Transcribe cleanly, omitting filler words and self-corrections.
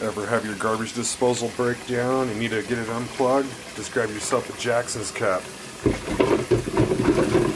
Ever have your garbage disposal break down and need to get it unplugged? Just grab yourself a Jackson's cap.